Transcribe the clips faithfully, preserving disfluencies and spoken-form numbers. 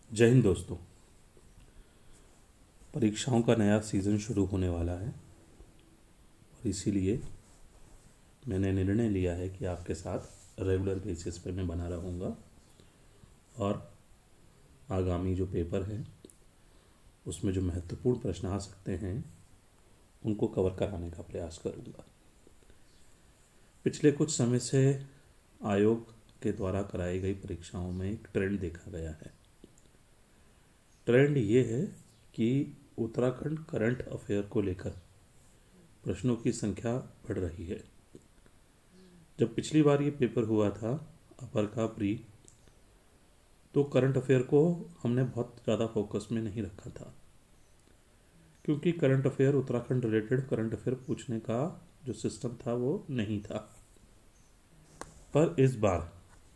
जय हिंद दोस्तों। परीक्षाओं का नया सीज़न शुरू होने वाला है और इसीलिए मैंने निर्णय लिया है कि आपके साथ रेगुलर बेसिस पे मैं बना रहूँगा और आगामी जो पेपर हैं उसमें जो महत्वपूर्ण प्रश्न आ सकते हैं उनको कवर कराने का प्रयास करूँगा। पिछले कुछ समय से आयोग के द्वारा कराई गई परीक्षाओं में एक ट्रेंड देखा गया है। ट्रेंड ये है कि उत्तराखंड करंट अफेयर को लेकर प्रश्नों की संख्या बढ़ रही है। जब पिछली बार ये पेपर हुआ था अपर का प्री, तो करंट अफेयर को हमने बहुत ज़्यादा फोकस में नहीं रखा था, क्योंकि current affair Uttarakhand related current affair पूछने का जो सिस्टम था वो नहीं था। पर इस बार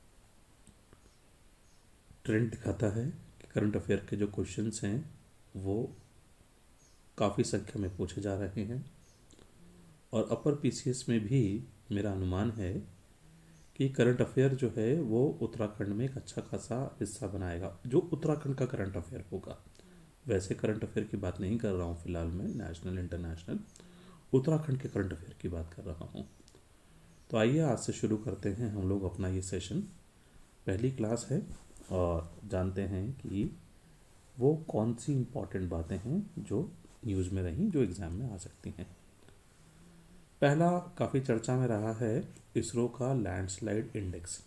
ट्रेंड दिखाता है कि करंट अफेयर के जो क्वेश्चंस हैं वो काफ़ी संख्या में पूछे जा रहे हैं और अपर पीसीएस में भी मेरा अनुमान है कि करंट अफेयर जो है वो उत्तराखंड में एक अच्छा खासा हिस्सा बनाएगा, जो उत्तराखंड का करंट अफेयर होगा। वैसे करंट अफेयर की बात नहीं कर रहा हूँ फिलहाल मैं, नेशनल इंटरनेशनल, उत्तराखंड के करंट अफेयर की बात कर रहा हूँ। तो आइए आज से शुरू करते हैं हम लोग अपना ये सेशन। पहली क्लास है और जानते हैं कि वो कौन सी इम्पॉर्टेंट बातें हैं जो न्यूज़ में रहीं, जो एग्ज़ाम में आ सकती हैं। पहला काफ़ी चर्चा में रहा है इसरो का लैंडस्लाइड इंडेक्स।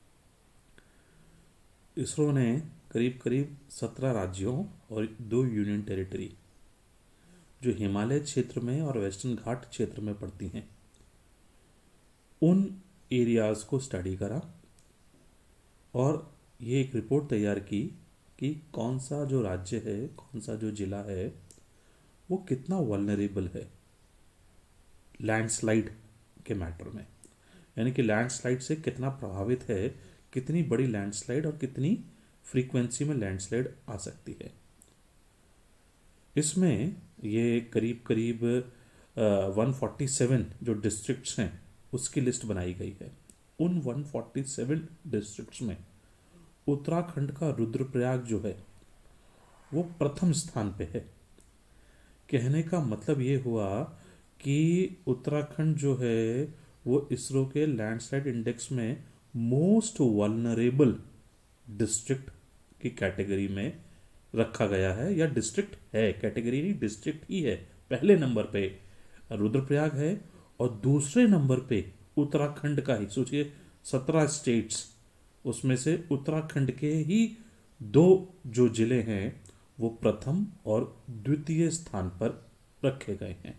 इसरो ने करीब करीब सत्रह राज्यों और दो यूनियन टेरिटरी जो हिमालय क्षेत्र में और वेस्टर्न घाट क्षेत्र में पड़ती हैं, उन एरियाज को स्टडी करा और ये एक रिपोर्ट तैयार की कि कौन सा जो राज्य है, कौन सा जो जिला है वो कितना वल्नरेबल है लैंडस्लाइड के मैटर में, यानी कि लैंडस्लाइड से कितना प्रभावित है, कितनी बड़ी लैंडस्लाइड और कितनी फ्रीक्वेंसी में लैंडस्लाइड आ सकती है। इसमें ये करीब करीब वन फोर्टी सेवन जो डिस्ट्रिक्ट्स हैं उसकी लिस्ट बनाई गई है। उन वन फोर्टी सेवन डिस्ट्रिक्ट्स में उत्तराखंड का रुद्रप्रयाग जो है वो प्रथम स्थान पे है। कहने का मतलब ये हुआ कि उत्तराखंड जो है वो इसरो के लैंडस्लाइड इंडेक्स में मोस्ट वल्नरेबल डिस्ट्रिक्ट की कैटेगरी में रखा गया है, या डिस्ट्रिक्ट है, कैटेगरी नहीं डिस्ट्रिक्ट ही है। पहले नंबर पे रुद्रप्रयाग है और दूसरे नंबर पे उत्तराखंड का ही, सोचिए सत्रह स्टेट्स, उसमें से उत्तराखंड के ही दो जो जिले हैं वो प्रथम और द्वितीय स्थान पर रखे गए हैं।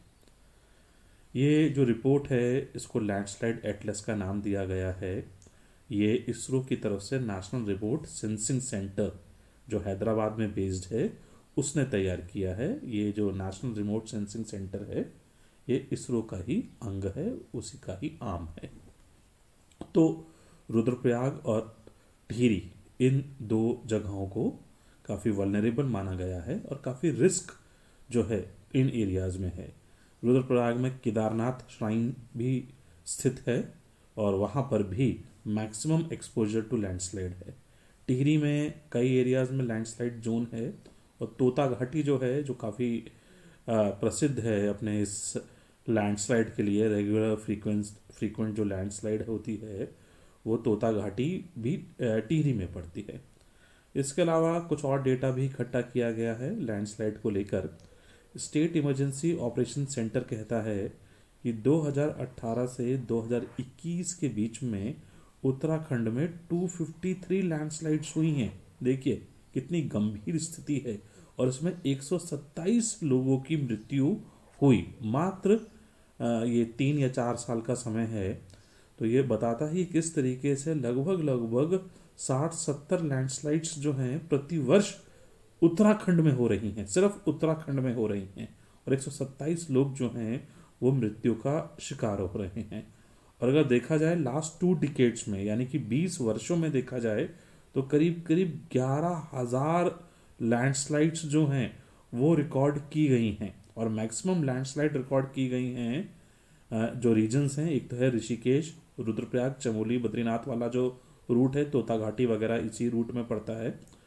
ये जो रिपोर्ट है इसको लैंडस्लाइड एटलस का नाम दिया गया है। ये इसरो की तरफ से नेशनल रिमोट सेंसिंग सेंटर जो हैदराबाद में बेस्ड है उसने तैयार किया है। ये जो नेशनल रिमोट सेंसिंग सेंटर है ये इसरो का ही अंग है, उसी का ही आर्म है। तो रुद्रप्रयाग और टिहरी, इन दो जगहों को काफ़ी वल्नरेबल माना गया है और काफ़ी रिस्क जो है इन एरियाज़ में है। रुद्रप्रयाग में केदारनाथ श्राइन भी स्थित है और वहाँ पर भी मैक्सिमम एक्सपोजर टू लैंडस्लाइड है। टिहरी में कई एरियाज़ में लैंडस्लाइड जोन है और तोता घाटी जो है जो काफ़ी प्रसिद्ध है अपने इस लैंडस्लाइड के लिए, रेगुलर फ्रीक्वेंस फ्रीक्वेंट जो लैंडस्लाइड होती है वो तोता घाटी भी टिहरी में पड़ती है। इसके अलावा कुछ और डेटा भी इकट्ठा किया गया है लैंडस्लाइड को लेकर। स्टेट इमरजेंसी ऑपरेशन सेंटर कहता है कि दो हज़ार अठारह से दो हज़ार इक्कीस के बीच में उत्तराखंड में दो सौ तिरेपन लैंडस्लाइड्स हुई हैं। देखिए कितनी गंभीर स्थिति है, और इसमें एक सौ सत्ताईस लोगों की मृत्यु हुई। मात्र ये तीन या चार साल का समय है, तो ये बताता है कि किस तरीके से लगभग लगभग साठ सत्तर लैंडस्लाइड्स जो हैं प्रति वर्ष उत्तराखंड में हो रही हैं, सिर्फ उत्तराखंड में हो रही हैं, और एक सौ सत्ताईस लोग जो हैं वो मृत्यु का शिकार हो रहे हैं। और अगर देखा जाए लास्ट टू डिकेड्स में, यानी कि बीस वर्षों में देखा जाए, तो करीब करीब ग्यारह हजार लैंडस्लाइड्स जो हैं वो रिकॉर्ड की गई हैं। और मैक्सिमम लैंडस्लाइड रिकॉर्ड की गई हैं जो रीजन्स हैं, एक तो है ऋषिकेश, रुद्रप्रयाग, चमोली, बद्रीनाथ वाला जो रूट है, तोता घाटी वगैरह इसी रूट में पड़ता है।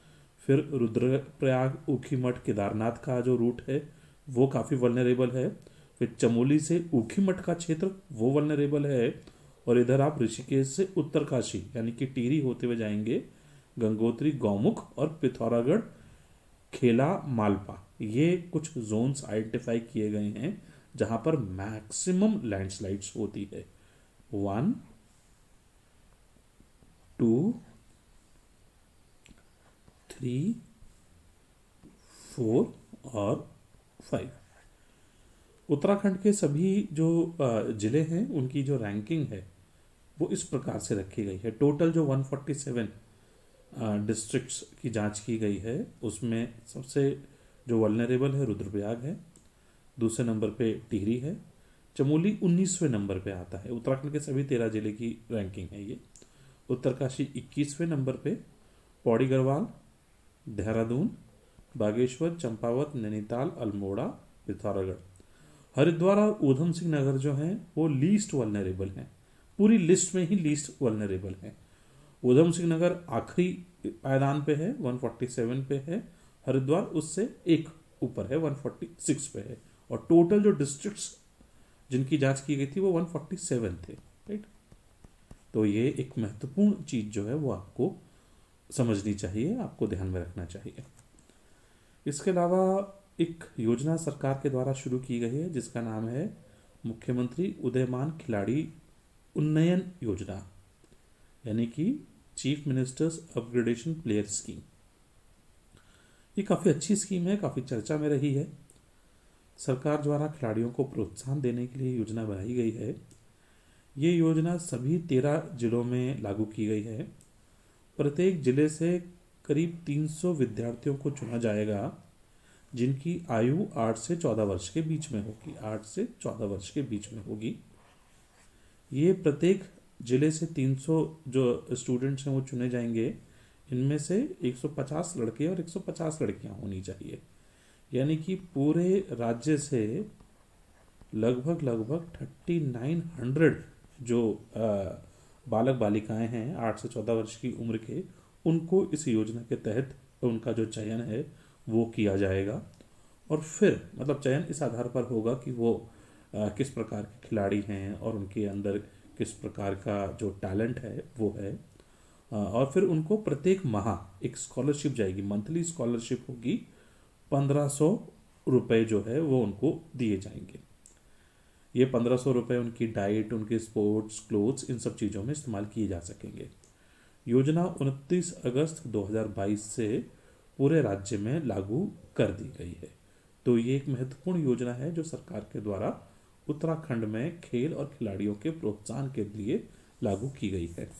फिर रुद्रप्रयाग, ऊखीमठ, केदारनाथ का जो रूट है वो काफ़ी वल्नरेबल है। फिर चमोली से ऊखीमठ का क्षेत्र वो वल्नरेबल है। और इधर आप ऋषिकेश से उत्तरकाशी यानी कि टिहरी होते हुए जाएंगे, गंगोत्री, गौमुख और पिथौरागढ़, खेला, मालपा, ये कुछ जोन्स आइडेंटिफाई किए गए हैं जहां पर मैक्सिमम लैंडस्लाइड्स होती है। वन, टू, थ्री, फोर और फाइव। उत्तराखंड के सभी जो जिले हैं उनकी जो रैंकिंग है वो इस प्रकार से रखी गई है। टोटल जो एक सौ सैंतालीस डिस्ट्रिक्ट्स की जांच की गई है उसमें सबसे जो वल्नरेबल है रुद्रप्रयाग है, दूसरे नंबर पे टिहरी है, चमोली उन्नीसवें नंबर पे आता है। उत्तराखंड के सभी तेरह जिले की रैंकिंग है ये। उत्तरकाशी इक्कीसवें नंबर पे, पौड़ी गढ़वाल, देहरादून, बागेश्वर, चंपावत, नैनीताल, अल्मोड़ा, पिथौरागढ़। हरिद्वार और ऊधम सिंह नगर जो हैं वो लीस्ट वल्नरेबल हैं, पूरी लिस्ट में ही लीस्ट वल्नरेबल है। ऊधम सिंह नगर आखिरी पायदान पे है, एक सौ सैंतालीस पे है। हरिद्वार उससे एक ऊपर है, एक सौ छियालीस पे है। और टोटल जो डिस्ट्रिक्ट्स जिनकी जांच की गई थी वो एक सौ सैंतालीस थे, राइट। तो ये एक महत्वपूर्ण चीज जो है वो आपको समझनी चाहिए, आपको ध्यान में रखना चाहिए। इसके अलावा एक योजना सरकार के द्वारा शुरू की गई है जिसका नाम है मुख्यमंत्री उदयमान खिलाड़ी उन्नयन योजना, यानी कि chief ministers upgradation player scheme. ये काफ़ी अच्छी स्कीम है, काफ़ी चर्चा में रही है। सरकार द्वारा खिलाड़ियों को प्रोत्साहन देने के लिए योजना बनाई गई है। ये योजना सभी तेरह जिलों में लागू की गई है। प्रत्येक जिले से करीब तीन सौ विद्यार्थियों को चुना जाएगा जिनकी आयु आठ से चौदह वर्ष के बीच में होगी, आठ से चौदह वर्ष के बीच में होगी। ये प्रत्येक जिले से तीन सौ जो स्टूडेंट्स हैं वो चुने जाएंगे। इनमें से एक सौ पचास लड़के और एक सौ पचास लड़कियां होनी चाहिए, यानी कि पूरे राज्य से लगभग लगभग थर्टी नाइन हंड्रेड जो आ, बालक बालिकाएं हैं आठ से चौदह वर्ष की उम्र के, उनको इस योजना के तहत उनका जो चयन है वो किया जाएगा। और फिर मतलब चयन इस आधार पर होगा कि वो आ, किस प्रकार के खिलाड़ी हैं और उनके अंदर किस प्रकार का जो टैलेंट है वो है। आ, और फिर उनको प्रत्येक माह एक स्कॉलरशिप जाएगी, मंथली स्कॉलरशिप होगी, पंद्रह सौ रुपये जो है वो उनको दिए जाएंगे। ये पंद्रह सौ रुपये उनकी डाइट, उनके स्पोर्ट्स, क्लोथ्स, इन सब चीज़ों में इस्तेमाल किए जा सकेंगे। योजना उनतीस अगस्त दो हज़ार बाईस से पूरे राज्य में लागू कर दी गई है। तो ये एक महत्वपूर्ण योजना है जो सरकार के द्वारा उत्तराखंड में खेल और खिलाड़ियों के प्रोत्साहन के लिए लागू की गई है।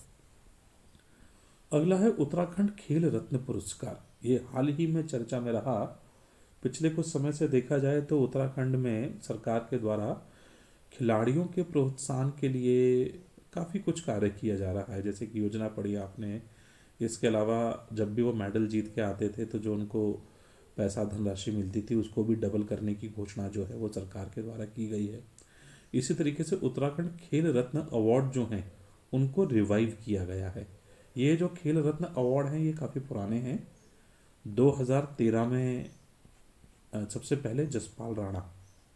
अगला है उत्तराखंड खेल रत्न पुरस्कार। ये हाल ही में चर्चा में रहा। पिछले कुछ समय से देखा जाए तो उत्तराखंड में सरकार के द्वारा खिलाड़ियों के प्रोत्साहन के लिए काफ़ी कुछ कार्य किया जा रहा है। जैसे कि योजना पढ़ी आपने। इसके अलावा जब भी वो मेडल जीत के आते थे तो जो उनको पैसा धनराशि मिलती थी उसको भी डबल करने की घोषणा जो है वो सरकार के द्वारा की गई है। इसी तरीके से उत्तराखंड खेल रत्न अवार्ड जो हैं उनको रिवाइव किया गया है। ये जो खेल रत्न अवार्ड हैं ये काफ़ी पुराने हैं। दो हज़ार तेरह में सबसे पहले जसपाल राणा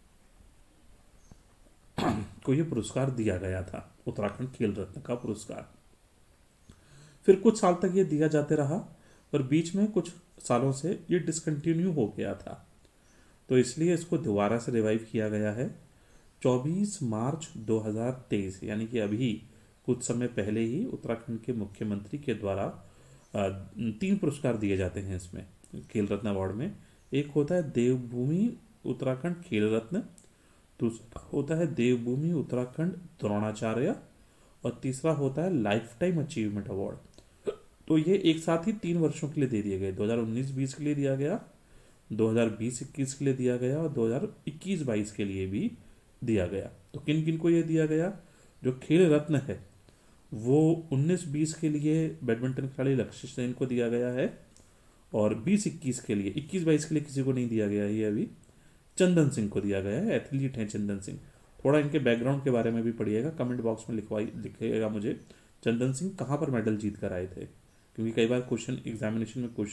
को ये पुरस्कार दिया गया था, उत्तराखंड खेल रत्न का पुरस्कार। फिर कुछ साल तक ये दिया जाते रहा, पर बीच में कुछ सालों से ये डिसकंटिन्यू हो गया था, तो इसलिए इसको दोबारा से रिवाइव किया गया है। चौबीस मार्च दो हज़ार तेईस यानी कि अभी कुछ समय पहले ही उत्तराखंड के मुख्यमंत्री के द्वारा तीन पुरस्कार दिए जाते हैं इसमें खेल रत्न अवार्ड में। एक होता है देवभूमि उत्तराखंड खेल रत्न, दूसरा होता है देवभूमि उत्तराखंड द्रोणाचार्य और तीसरा होता है लाइफ टाइम अचीवमेंट अवार्ड। तो ये एक साथ ही तीन वर्षों के लिए दे दिए गए। दो हज़ार उन्नीस बीस के लिए दिया गया, दो हज़ार बीस इक्कीस के लिए दिया गया और दो हज़ार इक्कीस बाईस के लिए भी दिया गया। तो किन किन को ये दिया गया? जो खेल रत्न है वो उन्नीस बीस के लिए बैडमिंटन खिलाड़ी लक्ष्य सेन को दिया गया है और बीस इक्कीस के लिए, इक्कीस बाईस के लिए किसी को नहीं दिया गया है, ये अभी चंदन सिंह को दिया गया है। एथलीट हैं चंदन सिंह। थोड़ा इनके बैकग्राउंड के बारे में भी पढ़िएगा, कमेंट बॉक्स में लिखवाई लिखिएगा मुझे चंदन सिंह कहाँ पर मेडल जीत कर आए थे, क्योंकि कई बार क्वेश्चन एग्जामिनेशन में क्वेश्चन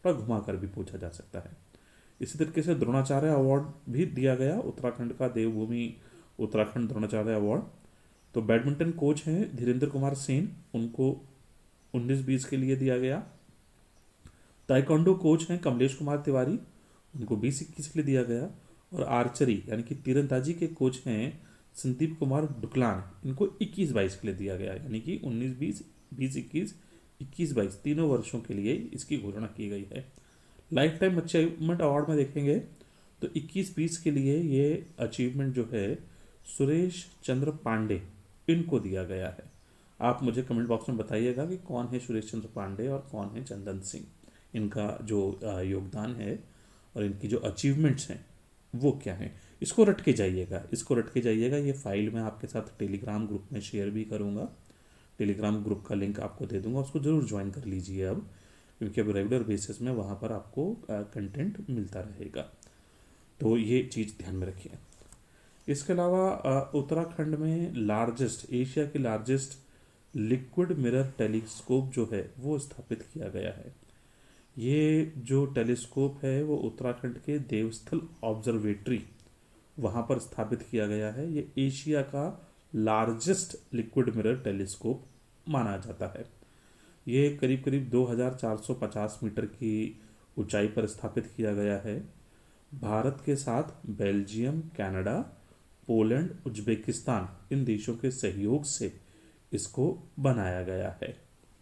थोड़ा घुमा कर भी पूछा जा सकता है। इसी तरीके से द्रोणाचार्य अवार्ड भी दिया गया उत्तराखंड का, देवभूमि उत्तराखंड द्रोणाचार्य अवार्ड। तो बैडमिंटन कोच हैं धीरेन्द्र कुमार सेन, उनको उन्नीस बीस के लिए दिया गया। ताइक्वांडो कोच हैं कमलेश कुमार तिवारी, उनको बीस इक्कीस के लिए दिया गया। और आर्चरी यानी कि तीरंदाजी के कोच हैं संदीप कुमार डुकलान, इनको इक्कीस बाईस के लिए दिया गया, यानी कि उन्नीस बीस, बीस इक्कीस, इक्कीस बाईस तीनों वर्षों के लिए इसकी घोषणा की गई है। लाइफ टाइम अचीवमेंट अवार्ड में देखेंगे तो इक्कीस बीस के लिए ये अचीवमेंट जो है सुरेश चंद्र पांडे, इनको दिया गया है। आप मुझे कमेंट बॉक्स में बताइएगा कि कौन है सुरेश चंद्र पांडे और कौन है चंदन सिंह, इनका जो योगदान है और इनकी जो अचीवमेंट्स हैं वो क्या है। इसको रट के जाइएगा, इसको रट के जाइएगा। ये फाइल मैं आपके साथ टेलीग्राम ग्रुप में शेयर भी करूँगा, टेलीग्राम ग्रुप का लिंक आपको दे दूंगा, उसको ज़रूर ज्वाइन कर लीजिए अब, क्योंकि अब रेगुलर बेसिस में वहाँ पर आपको कंटेंट मिलता रहेगा। तो ये चीज़ ध्यान में रखिए। इसके अलावा उत्तराखंड में लार्जेस्ट, एशिया की लार्जेस्ट लिक्विड मिरर टेलीस्कोप जो है वो स्थापित किया गया है। ये जो टेलीस्कोप है वो उत्तराखंड के देवस्थल ऑब्जर्वेटरी वहाँ पर स्थापित किया गया है। ये एशिया का लार्जेस्ट लिक्विड मिरर टेलीस्कोप माना जाता है। ये करीब करीब दो हज़ार चार सौ पचास मीटर की ऊंचाई पर स्थापित किया गया है। भारत के साथ बेल्जियम, कनाडा, पोलैंड, उज्बेकिस्तान, इन देशों के सहयोग से इसको बनाया गया है।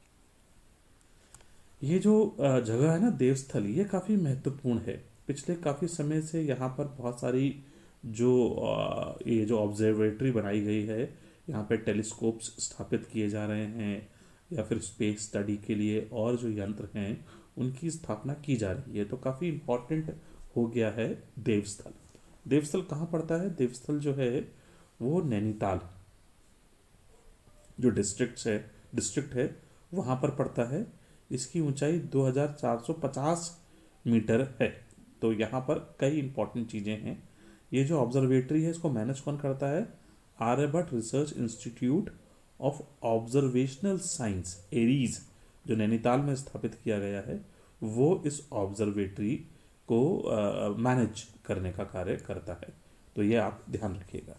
ये जो जगह है ना देवस्थल, ये काफ़ी महत्वपूर्ण है। पिछले काफ़ी समय से यहाँ पर बहुत सारी जो ये जो ऑब्जर्वेटरी बनाई गई है, यहाँ पे टेलीस्कोप्स स्थापित किए जा रहे हैं, या फिर स्पेस स्टडी के लिए और जो यंत्र हैं उनकी स्थापना की जा रही है। तो काफ़ी इम्पोर्टेंट हो गया है देवस्थल। देवस्थल कहाँ पड़ता है? देवस्थल जो है वो नैनीताल जो डिस्ट्रिक्ट है डिस्ट्रिक्ट है वहाँ पर पड़ता है। इसकी ऊंचाई दो हज़ार चार सौ पचास मीटर है। तो यहाँ पर कई इंपॉर्टेंट चीज़ें हैं। ये जो ऑब्जर्वेटरी है इसको मैनेज कौन करता है? Aryabhatta research institute of observational science, ARIES, जो नैनीताल में स्थापित किया गया है, वो इस ऑब्जर्वेटरी को मैनेज करने का कार्य करता है। तो ये आप ध्यान रखिएगा।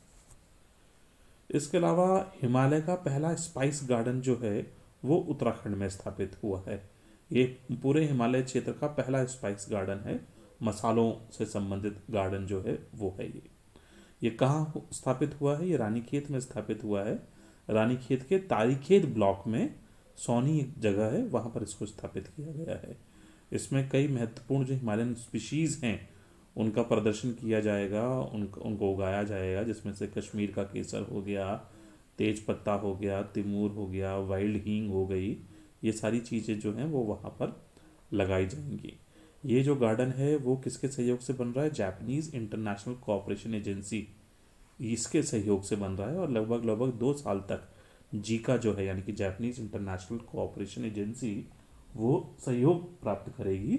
इसके अलावा हिमालय का पहला स्पाइस गार्डन जो है वो उत्तराखंड में स्थापित हुआ है। ये पूरे हिमालय क्षेत्र का पहला स्पाइस गार्डन है। मसालों से संबंधित गार्डन जो है वो है ये ये कहाँ स्थापित हुआ है? ये रानीखेत में स्थापित हुआ है। रानीखेत के तारीखेत ब्लॉक में सोनी एक जगह है, वहाँ पर इसको स्थापित किया गया है। इसमें कई महत्वपूर्ण जो हिमालयन स्पीशीज़ हैं उनका प्रदर्शन किया जाएगा, उन उनको उगाया जाएगा, जिसमें से कश्मीर का केसर हो गया, तेज पत्ता हो गया, तिमूर हो गया, वाइल्ड हींग हो गई। ये सारी चीज़ें जो हैं वो वहाँ पर लगाई जाएंगी। ये जो गार्डन है वो किसके सहयोग से बन रहा है? जापानीज़ इंटरनेशनल कोऑपरेशन एजेंसी, इसके सहयोग से बन रहा है। और लगभग लगभग दो साल तक जीका जो है यानी कि जापानीज़ इंटरनेशनल कोऑपरेशन एजेंसी वो सहयोग प्राप्त करेगी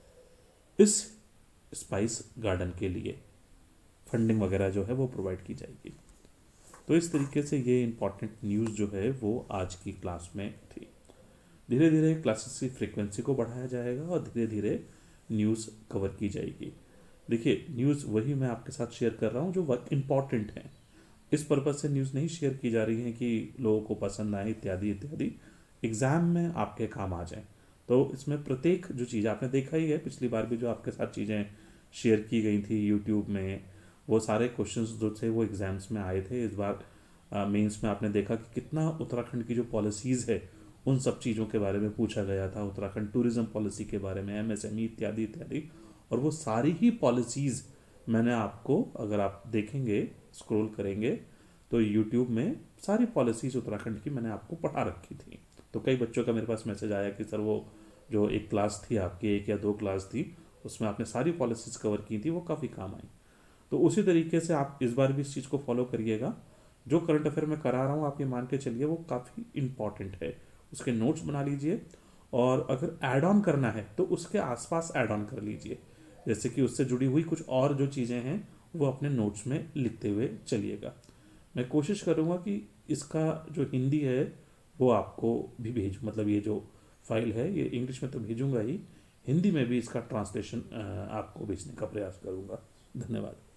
इस स्पाइस गार्डन के लिए। फंडिंग वगैरह जो है वो प्रोवाइड की जाएगी। तो इस तरीके से ये इम्पॉर्टेंट न्यूज़ जो है वो आज की क्लास में थी। धीरे धीरे क्लासेस की फ्रीक्वेंसी को बढ़ाया जाएगा और धीरे धीरे न्यूज़ कवर की जाएगी। देखिए, न्यूज़ वही मैं आपके साथ शेयर कर रहा हूँ जो वर्क इम्पॉर्टेंट है। इस पर्पज़ से न्यूज़ नहीं शेयर की जा रही है कि लोगों को पसंद आए इत्यादि इत्यादि, एग्ज़ाम में आपके काम आ जाए। तो इसमें प्रत्येक जो चीज़ आपने देखा ही है, पिछली बार भी जो आपके साथ चीज़ें शेयर की गई थी यूट्यूब में, वो सारे क्वेश्चंस जो थे वो एग्ज़ाम्स में आए थे। इस बार मेंस में आपने देखा कि कितना उत्तराखंड की जो पॉलिसीज़ है उन सब चीज़ों के बारे में पूछा गया था, उत्तराखंड टूरिज्म पॉलिसी के बारे में, एमएसएमई इत्यादि इत्यादि। और वो सारी ही पॉलिसीज़ मैंने आपको, अगर आप देखेंगे, स्क्रॉल करेंगे तो यूट्यूब में सारी पॉलिसीज़ उत्तराखंड की मैंने आपको पढ़ा रखी थी। तो कई बच्चों का मेरे पास मैसेज आया कि सर वो जो एक क्लास थी आपकी, एक या दो क्लास थी, उसमें आपने सारी पॉलिसीज़ कवर की थी, वो काफ़ी काम आई। तो उसी तरीके से आप इस बार भी इस चीज़ को फॉलो करिएगा। जो करंट अफेयर मैं करा रहा हूँ आप ये मान के चलिए वो काफ़ी इंपॉर्टेंट है। उसके नोट्स बना लीजिए और अगर ऐड ऑन करना है तो उसके आसपास ऐड ऑन कर लीजिए, जैसे कि उससे जुड़ी हुई कुछ और जो चीज़ें हैं वो अपने नोट्स में लिखते हुए चलिएगा। मैं कोशिश करूँगा कि इसका जो हिंदी है वो आपको भी भेजूँ, मतलब ये जो फाइल है ये इंग्लिश में तो भेजूँगा ही, हिंदी में भी इसका ट्रांसलेशन आपको भेजने का प्रयास करूँगा। धन्यवाद।